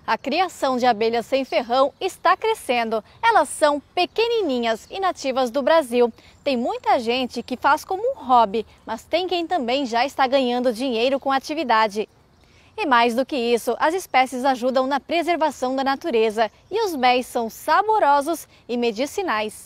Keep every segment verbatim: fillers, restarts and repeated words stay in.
A criação de abelhas sem ferrão está crescendo. Elas são pequenininhas e nativas do Brasil. Tem muita gente que faz como um hobby, mas tem quem também já está ganhando dinheiro com a atividade. E mais do que isso, as espécies ajudam na preservação da natureza e os méis são saborosos e medicinais.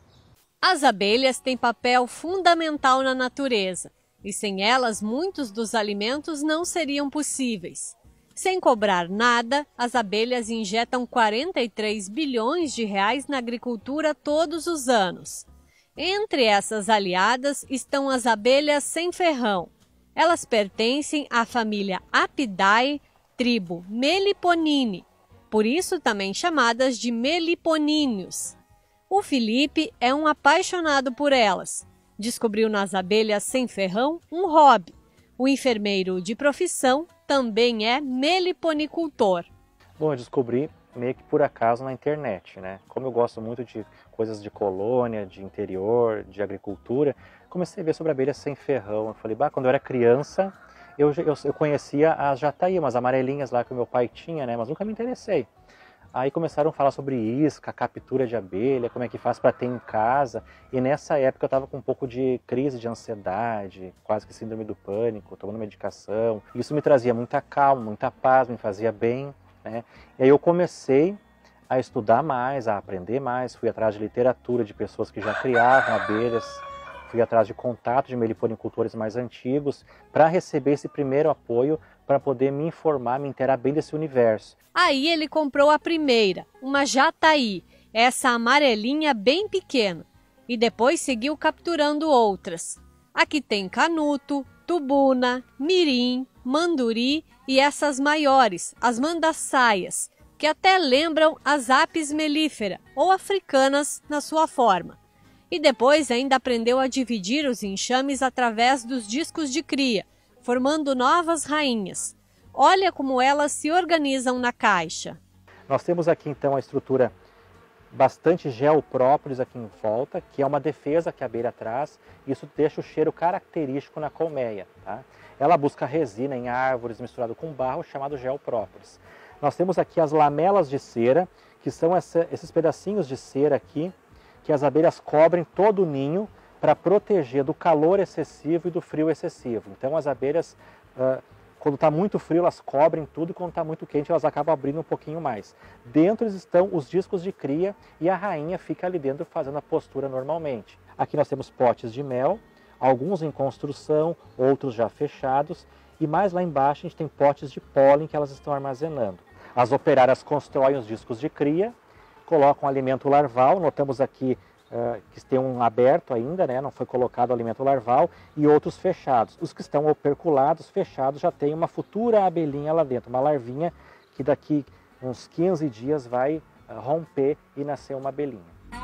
As abelhas têm papel fundamental na natureza e sem elas muitos dos alimentos não seriam possíveis. Sem cobrar nada, as abelhas injetam quarenta e três bilhões de reais na agricultura todos os anos. Entre essas aliadas estão as abelhas sem ferrão. Elas pertencem à família Apidae, tribo Meliponine, por isso também chamadas de meliponíneos. O Felipe é um apaixonado por elas. Descobriu nas abelhas sem ferrão um hobby. O enfermeiro de profissão também é meliponicultor. Bom, eu descobri meio que por acaso na internet, né? Como eu gosto muito de coisas de colônia, de interior, de agricultura, comecei a ver sobre abelhas sem ferrão. Eu falei, bah, quando eu era criança, eu, eu, eu conhecia as jataí, umas amarelinhas lá que o meu pai tinha, né? Mas nunca me interessei. Aí começaram a falar sobre isca, captura de abelha, como é que faz para ter em casa. E nessa época eu estava com um pouco de crise de ansiedade, quase que síndrome do pânico, tomando medicação. Isso me trazia muita calma, muita paz, me fazia bem, né? E aí eu comecei a estudar mais, a aprender mais, fui atrás de literatura de pessoas que já criavam abelhas, fui atrás de contato de meliponicultores mais antigos para receber esse primeiro apoio para poder me informar, me inteirar bem desse universo. Aí ele comprou a primeira, uma jataí, essa amarelinha bem pequena, e depois seguiu capturando outras. Aqui tem canuto, tubuna, mirim, manduri e essas maiores, as mandaçaias, que até lembram as apis mellifera ou africanas na sua forma. E depois ainda aprendeu a dividir os enxames através dos discos de cria, formando novas rainhas. Olha como elas se organizam na caixa. Nós temos aqui então a estrutura bastante geoprópolis aqui em volta, que é uma defesa que a abelha traz. Isso deixa o cheiro característico na colmeia, tá? Ela busca resina em árvores misturado com barro, chamado geoprópolis. Nós temos aqui as lamelas de cera, que são essa, esses pedacinhos de cera aqui, que as abelhas cobrem todo o ninho para proteger do calor excessivo e do frio excessivo. Então as abelhas, uh, quando está muito frio, elas cobrem tudo, e quando está muito quente, elas acabam abrindo um pouquinho mais. Dentro estão os discos de cria e a rainha fica ali dentro fazendo a postura normalmente. Aqui nós temos potes de mel, alguns em construção, outros já fechados, e mais lá embaixo a gente tem potes de pólen que elas estão armazenando. As operárias constroem os discos de cria, colocam alimento larval, notamos aqui uh, que tem um aberto ainda, né? Não foi colocado alimento larval, e outros fechados. Os que estão operculados, fechados, já tem uma futura abelhinha lá dentro, uma larvinha que daqui uns quinze dias vai uh, romper e nascer uma abelhinha.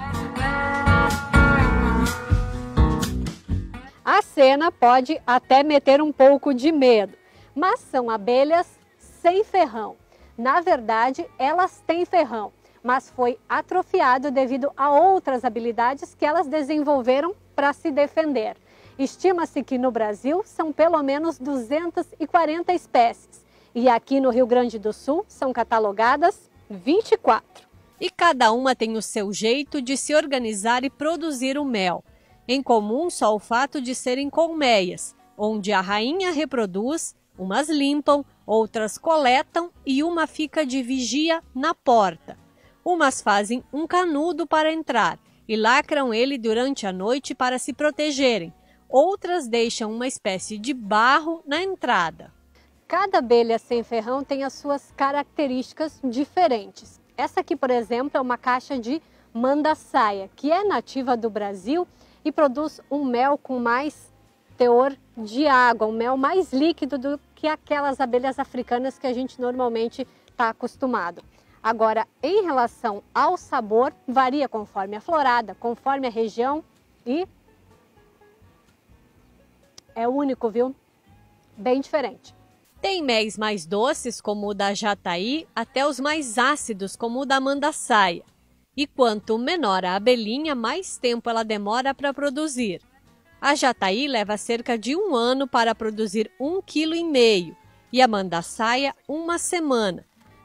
A cena pode até meter um pouco de medo, mas são abelhas sem ferrão. Na verdade, elas têm ferrão, mas foi atrofiado devido a outras habilidades que elas desenvolveram para se defender. Estima-se que no Brasil são pelo menos duzentas e quarenta espécies e aqui no Rio Grande do Sul são catalogadas vinte e quatro. E cada uma tem o seu jeito de se organizar e produzir o mel. Em comum só o fato de serem colmeias, onde a rainha reproduz, umas limpam, outras coletam e uma fica de vigia na porta. Umas fazem um canudo para entrar e lacram ele durante a noite para se protegerem. Outras deixam uma espécie de barro na entrada. Cada abelha sem ferrão tem as suas características diferentes. Essa aqui, por exemplo, é uma caixa de mandaçaia, que é nativa do Brasil e produz um mel com mais teor de água, um mel mais líquido do que aquelas abelhas africanas que a gente normalmente está acostumado. Agora, em relação ao sabor, varia conforme a florada, conforme a região e é único, viu? Bem diferente. Tem méis mais doces, como o da jataí, até os mais ácidos, como o da mandaçaia. E quanto menor a abelhinha, mais tempo ela demora para produzir. A jataí leva cerca de um ano para produzir um quilo e meio e a mandaçaia uma semana.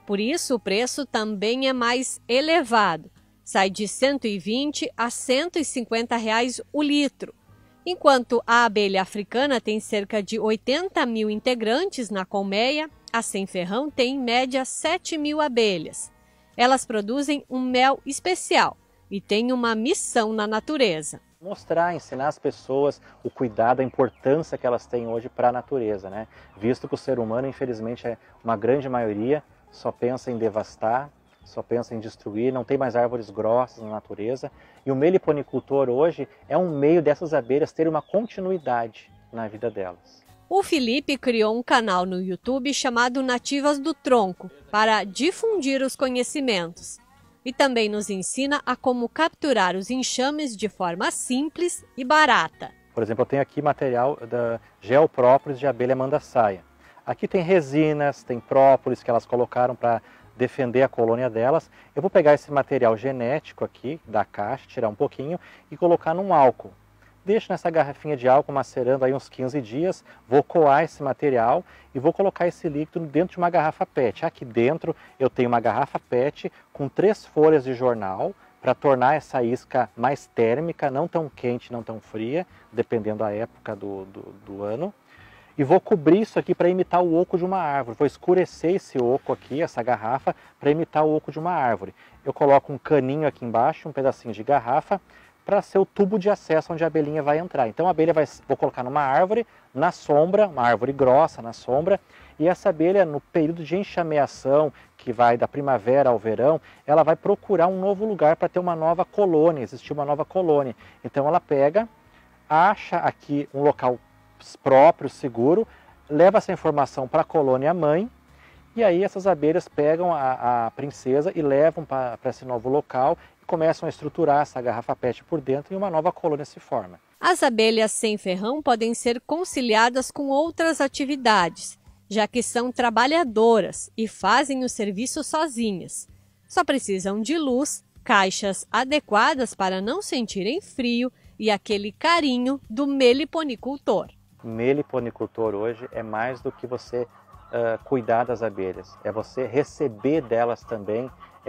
Por isso, o preço também é mais elevado. Sai de cento e vinte a cento e cinquenta reais o litro. Enquanto a abelha africana tem cerca de oitenta mil integrantes na colmeia, a sem ferrão tem em média sete mil abelhas. Elas produzem um mel especial e têm uma missão na natureza. Mostrar, ensinar as pessoas o cuidado, a importância que elas têm hoje para a natureza, né? Visto que o ser humano, infelizmente, é uma grande maioria, só pensa em devastar, só pensa em destruir, não tem mais árvores grossas na natureza. E o meliponicultor hoje é um meio dessas abelhas terem uma continuidade na vida delas. O Felipe criou um canal no YouTube chamado Nativas do Tronco para difundir os conhecimentos. E também nos ensina a como capturar os enxames de forma simples e barata. Por exemplo, eu tenho aqui material da gel própolis de abelha mandaçaia. Aqui tem resinas, tem própolis que elas colocaram para defender a colônia delas. Eu vou pegar esse material genético aqui da caixa, tirar um pouquinho e colocar num álcool. Deixo nessa garrafinha de álcool macerando aí uns quinze dias, vou coar esse material e vou colocar esse líquido dentro de uma garrafa P E T. Aqui dentro eu tenho uma garrafa P E T com três folhas de jornal para tornar essa isca mais térmica, não tão quente, não tão fria, dependendo da época do, do, do ano. E vou cobrir isso aqui para imitar o oco de uma árvore. Vou escurecer esse oco aqui, essa garrafa, para imitar o oco de uma árvore. Eu coloco um caninho aqui embaixo, um pedacinho de garrafa, para ser o tubo de acesso onde a abelhinha vai entrar. Então a abelha vai, vou colocar numa árvore, na sombra, uma árvore grossa na sombra, e essa abelha no período de enxameação, que vai da primavera ao verão, ela vai procurar um novo lugar para ter uma nova colônia, existir uma nova colônia. Então ela pega, acha aqui um local próprio, seguro, leva essa informação para a colônia mãe, e aí essas abelhas pegam a, a princesa e levam para esse novo local, começam a estruturar essa garrafa P E T por dentro e uma nova colônia se forma. As abelhas sem ferrão podem ser conciliadas com outras atividades, já que são trabalhadoras e fazem o serviço sozinhas. Só precisam de luz, caixas adequadas para não sentirem frio e aquele carinho do meliponicultor. Meliponicultor hoje é mais do que você uh, cuidar das abelhas, é você receber delas também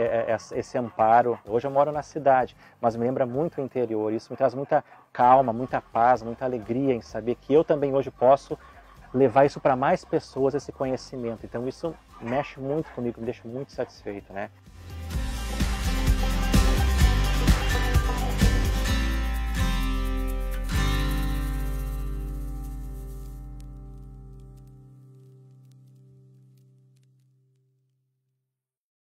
esse amparo. Hoje eu moro na cidade, mas me lembra muito o interior. Isso me traz muita calma, muita paz, muita alegria em saber que eu também hoje posso levar isso para mais pessoas, esse conhecimento. Então isso mexe muito comigo, me deixa muito satisfeito, né?